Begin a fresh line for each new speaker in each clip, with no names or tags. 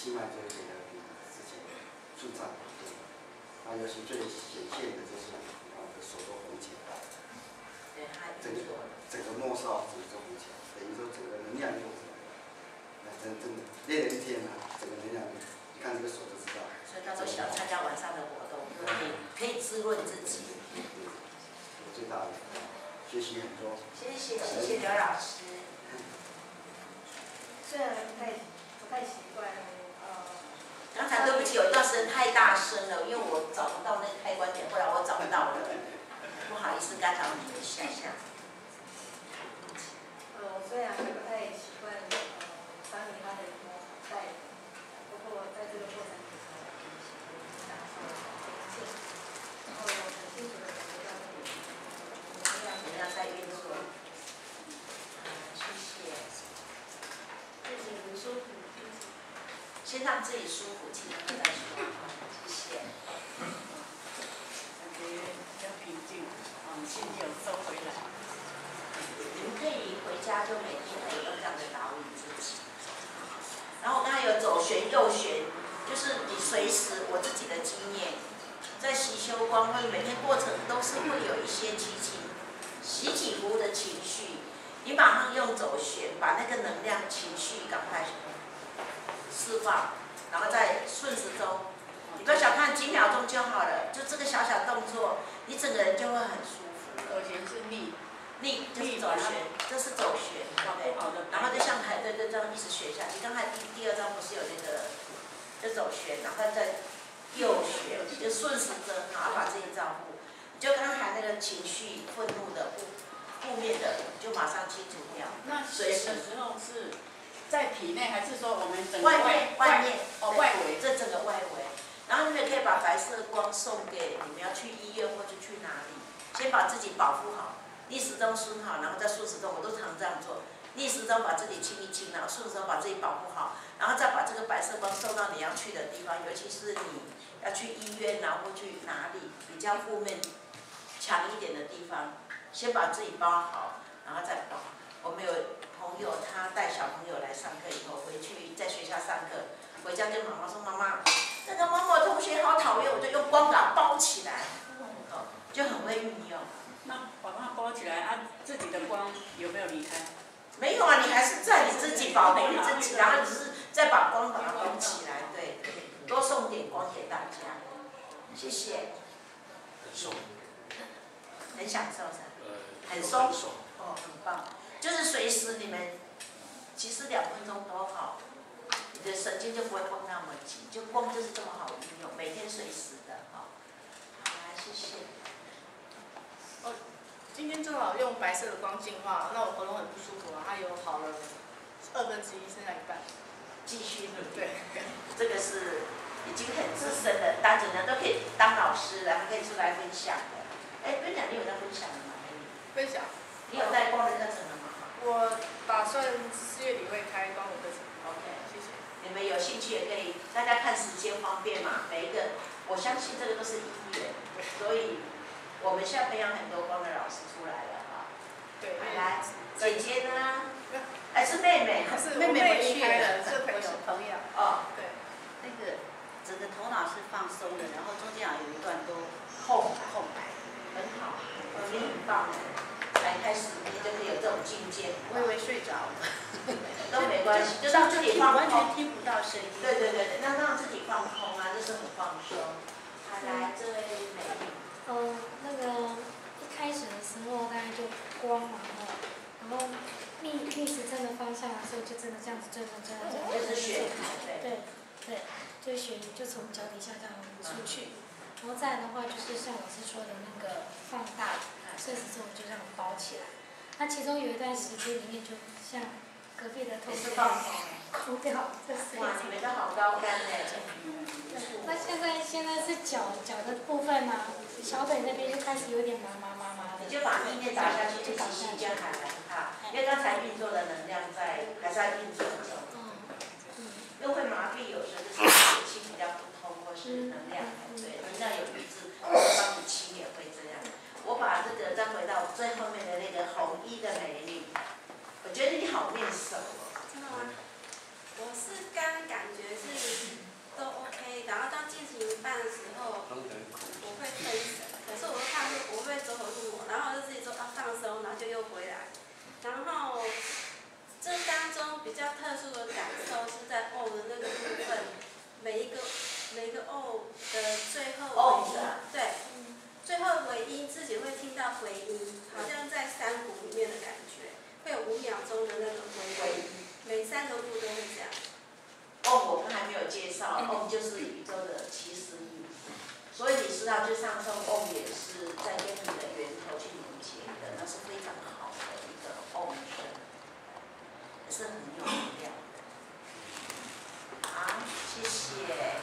气脉就会觉得比之前顺畅很多。那尤其最显现的就是手都红起来，
对，
整个末梢整个红起来，等于说整个能量就出来了。那真的练了一天啊，整个能量，你看这个手就知道。
所以到时候想参加晚上的活动，可以滋润自己。
我最大的学习很多。
谢谢刘老师。
虽然不太习惯，
刚才对不起，有一段时间太大声了，因为我找不到那个开关点，后来我找到了，不好意思，干扰你们一下下。
虽然不太习惯管理他的模带，不过在这个过程中，享受平静，然后很清楚的感觉到
能量在运作。谢谢。
自己很舒服。
先让自己舒服，其他的再说。谢谢。
感觉比较平静，心就收回来。
你们可以回家就每天可以用这样的导引自己。然后我刚才有左旋右旋，就是你随时我自己的经验，在习修光或者每天过程都是会有一些起起伏的情绪，你马上用左旋把那个能量情绪赶快释放，然后再顺时钟，你不要小看几秒钟就好了，就这个小小动作，你整个人就会很舒服。
左旋是逆
就是走旋，这是走旋，对。然后就像排队就这样一直学下去。刚才第二章不是有那个，就走旋，然后再右旋，就顺时针，然后把自己照顾。就刚才那个情绪、愤怒的、负面的，就马上清除掉。
那学的时候是在体内，还是说我们整个
外面？
外围，
这整个外围。然后你们可以把白色光送给你们要去医院或者去哪里，先把自己保护好。逆时钟顺好，然后再顺时钟，我都常这样做。逆时钟把自己清一清，然后顺时钟把自己保护好，然后再把这个白色光送到你要去的地方，尤其是你要去医院啊，或去哪里比较负面强一点的地方，先把自己包好，然后再包。我们有朋友他带小朋友来上课以后，回去在学校上课，回家跟妈妈说：“妈妈，那个某某同学好讨厌。”我就用光把它包起来，就很会运用。
那把它包起来啊，自己的光有没有离开？
没有啊，你还是在你自己保护你自己，然后只是再把光把它包起来，对，多送点光给大家，谢谢。
很松。
很享受是吧？很松。哦，很棒。就是随时你们，其实2分钟都好，你的神经就不会绷那么紧，就光就是这么好运用，每天随时的哈。好，来谢谢。
今天正好用白色的光净化，那我喉咙很不舒服啊，它有好了1/2，剩下1半。
继续努力。
对，
这个是已经很资深的，当人都可以当老师了，还可以出来分享的。分享你有在分享的吗？
分享。
你有带光的课程了吗？
我打算4月底会开光的课程。
OK，
谢谢。
你们有兴趣也可以，大家看时间方便嘛，每一个，我相信这个都是因缘，所以。我们现在培养很多光的老师出来了哈。
对。
来，姐姐呢？是妹妹。
是
妹妹回去
了，是
朋友。
哦。
对。
那个整个头脑是放松的，然后中间有一段都
空白，很好，你很棒。来开始，你就可以有这种境界。
我以为睡着了。
都没关系，就让自己放空。
完全听不到声音。
对，那让自己放空啊，这是很放松。好，来，这位美丽。
那个一开始的时候大概就光嘛，然后逆时针的方向的时候就真的这样子转，
就是旋
对，就旋就从脚底下这样出去，然后再来的话就是像老师说的那个放大，顺时钟就这样包起来。那其中有一段时间里面就像隔壁的同学哭掉，这是。
哇，你们都好高干嘞！
那现在是脚的部分嘛，小腿那边就开始有点麻的。
你就把意念打下去，就吸一下海蓝帕，因为刚才运作的能量在还在运作中。因为会麻痹，有时候就是血气比较不通，或是能量对，能量有抑制，帮你清也会这样。我把这个再回到最后面的那个红衣的美女，我觉得你好面熟哦。
真的吗？我是刚感觉是
比较特殊的感受是在 O 的那个部分，每一个 O 的最后尾音，对，最后尾音自己会听到回音，好像在山谷里面的感觉，会有5秒钟的那个回音，每3个部都会这样。
我们还没有介绍，Om 就是宇宙的起始语，所以你知道，就上升 Om 也是在跟你的源头去连接的，那是非常好的一个 Om 声，也是很有力量的。好，谢谢。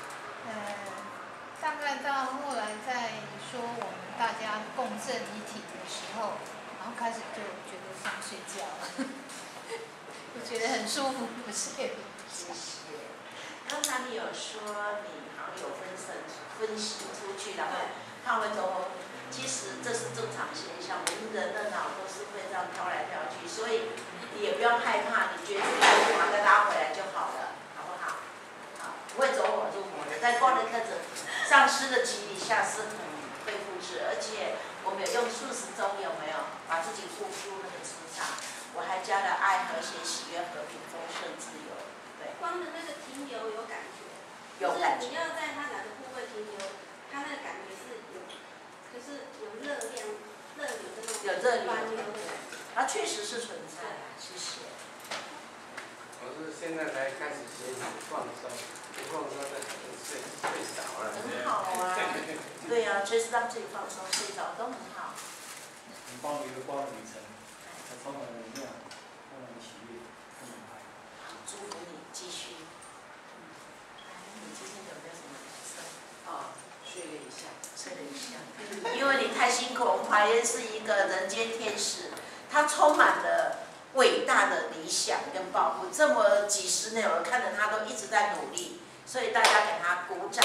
大概到后来在说我们大家共振一体的时候，然后开始就觉得想睡觉了，就觉得很舒服，不睡。
谢谢。刚才你有说你好像有分析出去，然后他们都，其实这是正常现象，我们人的脑都是会这样飘来飘去，所以你也不用害怕，你觉得自己把它拉回来就好了，好不好？好，不会走火入魔的，在光的课程上师的激励下是很会复制，而且我们有用数十钟有没有把自己付出那个磁场，我还加了爱、和谐、喜悦、和平、丰盛、自由。
光的那个停留有感觉，
有感觉。
就是你要在它哪个部位停留，它那个感觉是有，就是有热量、热流的那种。
有热流
的感觉。
它确实是存在的，谢谢。
我是现在才开始学习放松，不放松的睡着了。
很好啊，对呀、就是让自己放松、睡着都很好。
很棒的一个光的旅程，它充满了能量，充满了喜悦，充满爱。
祝福你继续。你今天有没有什么感受？睡了一下。因为你太辛苦，我们华严是一个人间天使，他充满了伟大的理想跟抱负。这么几十年，我看着他都一直在努力，所以大家给他鼓掌。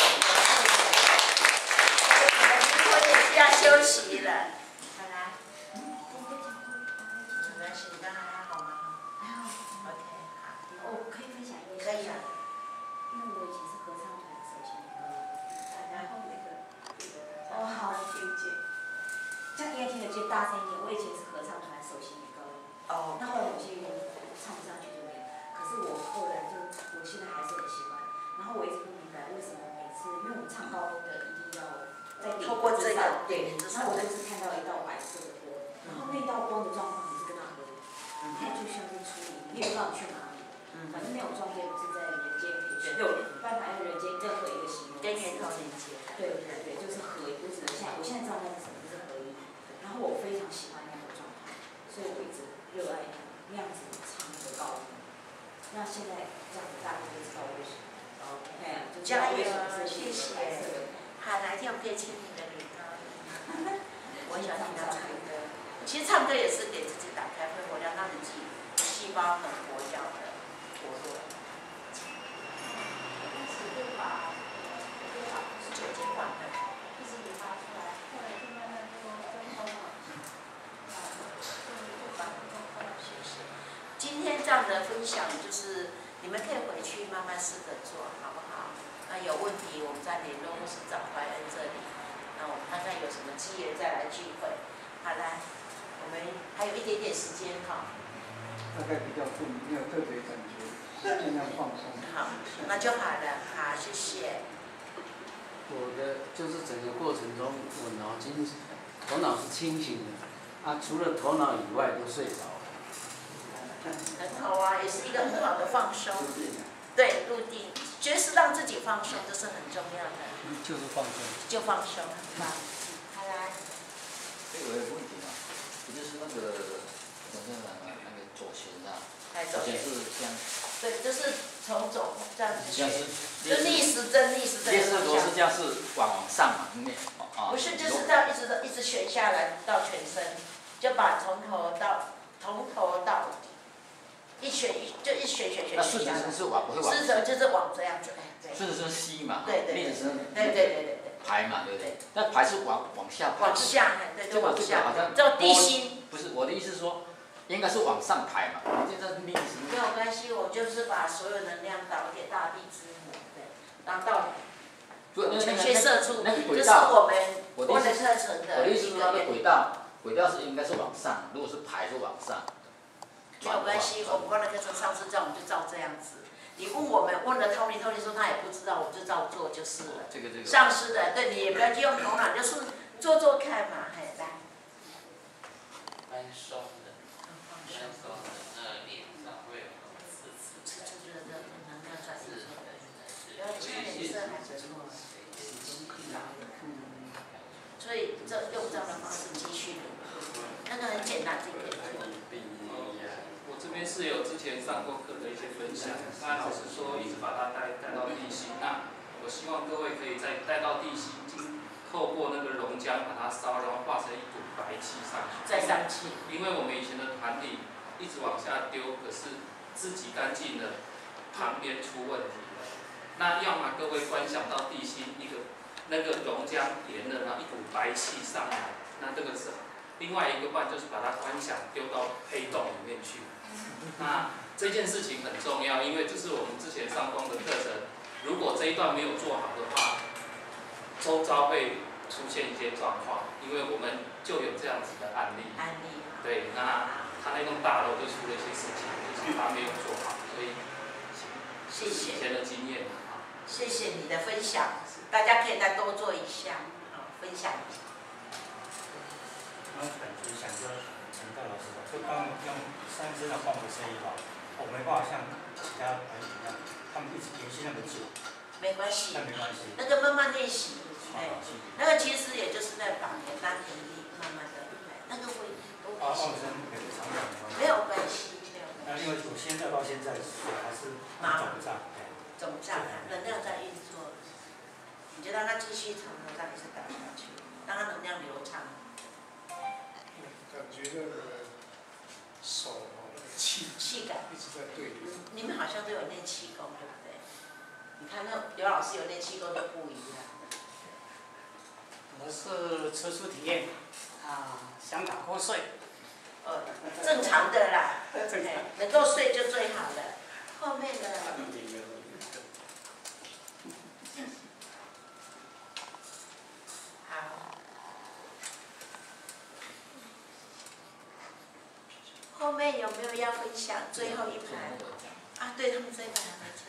我也是要休息了。来来。没关系，你刚才还好吗？还好。OK， 好。
我可以分享一个。
可以啊。
因为我以前是合唱团首席女歌，然后好，这样应该听得见大声一点。我以前是合唱团首席女歌，那后来有些原因唱不上去就没有。可是我后来就，我现在还是很喜欢。然后我一直不明白为什么每次，因为我们唱高音的一定要在
透过这个
对，然后我就是看到一道白色的光，然后那道光的状况你是跟它合一，它就像是出离，你也不知道你去哪里。反正那种状态不是在人间可以去，有办法用人间任何一个形容词。
跟源头连接。
对，就是合一。我现在知道那是什么，就是合一。然后我非常喜欢那样的状态，所以我一直热爱那样子唱的高音。那现在这样子大家就知道为什么。
加油，谢谢。好，哪一天我们可以请你的女高音？我喜欢听她唱歌。其实唱歌也是给自己打开肺活量，让你自己细胞很活跃的活络。酒精管的。
一直引发出来，后来就慢慢就通了。
谢谢。今天这样的分享就是你们可以回去慢慢试着做，好不好？那有问题我们再联络，或是找怀恩这里。那我们看看有什么机缘再来聚会。好来，我们还有一点点时间哈。
大概比较没有特别感觉，尽量放松。
好，那就好了。好，谢谢。
我的就是整个过程中，我头脑是清醒的，除了头脑以外都睡着了。
很好啊，也是一个很好的放松。对，入定，就是让自己放松，这是很重要的。
就是放松。
就放松，好，好来。
我有个问题嘛，就是那个左旋啊，
左旋
是这样。
对，就是从左这样子旋，
就
逆时针
逆时螺丝这样是往上嘛，
不是，就是这样一直旋下来到全身，就把从头到底，一旋
那顺时针是往不会往。
顺时针就是往这样子，对。
顺时针吸嘛，
对。
逆时针。
对。
排嘛，对不对？那排是往下排。
往下，对，就往下。
好像
叫地心。
不是，我的意思是说。应该是往上排嘛，现在逆时。
没有关系，我就是把所有能量导给大地之母，对，然后到全些射出，这是我们的课程的。
我的意思是那个轨道是应该是往上，如果是排是往上。
没有关系，我们光的课程上次教我们就照这样子。你问我们问了 Tony 说他也不知道，我们就照做就是了。
这个。
上师的，对你也不要去用头脑，就是做做看嘛，嘿，来。
蛮松的，蛮松的，脸上会有刺刺的，
能量转移。然后你看脸色还不错。所以用这样的方式继续努力，那个很简单，这个可以做。
我这边是有之前上过课的一些分享，刚才老师说一直把它带到地心，那我希望各位可以再带到地心，透过那个熔浆把它烧，然后化成一股白气上去。
再上去。
因为我们以前的团体一直往下丢，可是自己干净了，旁边出问题了。那要么各位观想到地心一个。那个熔浆炎了，然后一股白气上来，那这个是另外一个办就是把它观想丢到黑洞里面去。那这件事情很重要，因为这是我们之前上光的课程，如果这一段没有做好的话，周遭会出现一些状况，因为我们就有这样子的案例。对，那他那栋大楼就出了一些事情，就是他没有做好，所以
谢谢
以前的经验。
谢谢你的分享。大家可以再多做一下，好，分享一下。
我感觉想说，请教老师吧，就刚用三身的放的声音吧，我没办法像其他朋友一样，他们一直连续那么久。
没关系。
那没关系。
那个慢慢练习，哎，那个其实也就是在把你的丹田力慢慢的，那个会都会。
放声没有长短的。
没有关系，没有关系。
那因为我现在到现在手还是肿胀，
肿胀，能量在运作。你就让它继续从头到尾是打下去，让它能量流畅。
感觉那个手那个气
感
一直在对流。
你们好像都有练气功，对不对？你看那刘老师有练气功就不一样。
我是吃素体验，想打瞌睡。
正常的啦，能够睡就最好了。后面的。后面有没有要分享？最后一排啊，对他们这一排还没讲。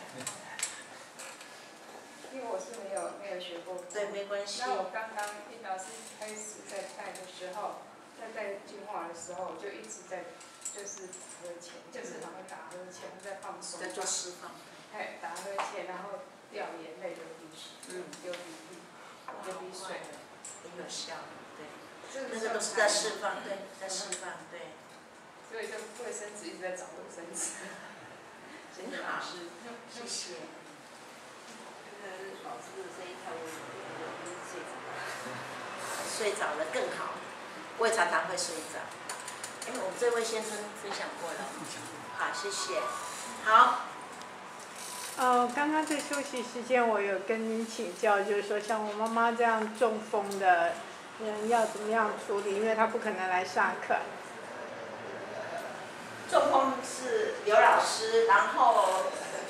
因为我是没有学过。
对，没关系。
那我刚刚老师开始在带的时候，在带净化的时候，我就一直在就是打呵欠，就是然后打呵欠，在放松。
在做释放。
哎，打呵欠，然后掉眼泪、流鼻水，流鼻涕、流鼻水，
很有效，对。那个都是在释放，对，在释放，对。
所以就卫生纸一直在找卫生纸。
真好，谢谢。
老师的声音太温柔，睡着了。
睡着了更好，我也常常会睡着。我们这位先生分享过了，好，谢谢。好。
刚刚在休息时间，我有跟您请教，就是说像我妈妈这样中风的人要怎么样处理，因为她不可能来上课。
中风是刘老师，然后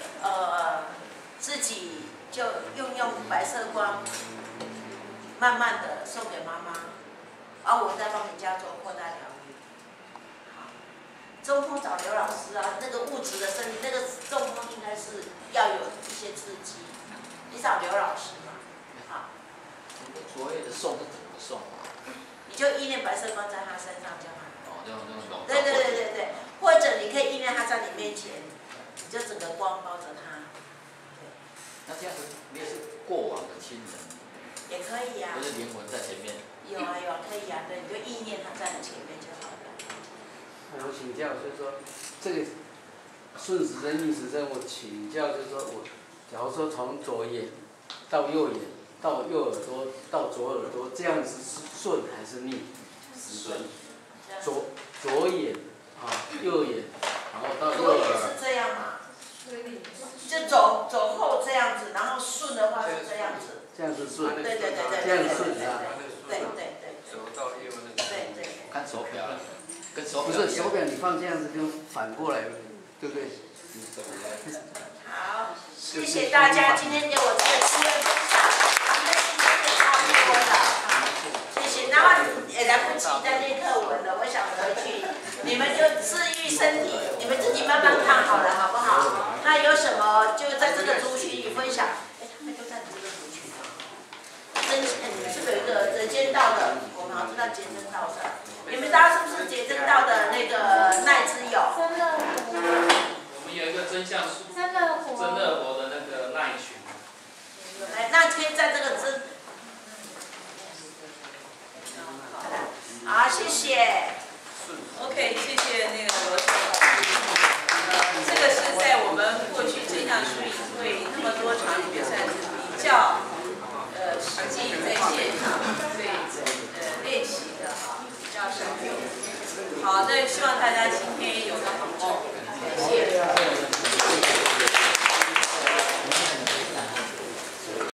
自己就用白色光，慢慢的送给妈妈，而我再帮你家做扩大疗愈。好，中风找刘老师啊，那个物质的身体，那个中风应该是要有一些刺激，你找刘老师嘛，好。
所谓的送是怎么送？
你就意念白色光在他身上就好。
对
对对对对对，或者你可以意念他在你面前，你就整个光包着他。对。
那这样子，你也是过往的亲人。
也可以呀。
不是灵魂在前面。
有啊有啊，可以啊，对，你就意念他在你前面就好了。
我请教，就是说，这个顺时针逆时针，我请教就是说我，假如说从左眼到右眼，到右耳朵到左耳朵，这样子是顺还是逆？
顺。
左眼右眼，然后到右耳。
左眼是这样嘛？就走后这样子，然后顺的话是这样子。
这样是顺。
对对对对对。
这样顺啊。
对对对。
走到右那个。
对对。
看手表了，跟手表。
不是手表，你放这样子跟反过来，对不对？
好，谢谢大家今天给我这个机会分享，你们今天也差不多了，谢谢。然后也来不及再念课文了，我想回去，你们就治愈身体。
真相书、
真乐活
的那个赖群。
哎，那可以在这个好，谢谢。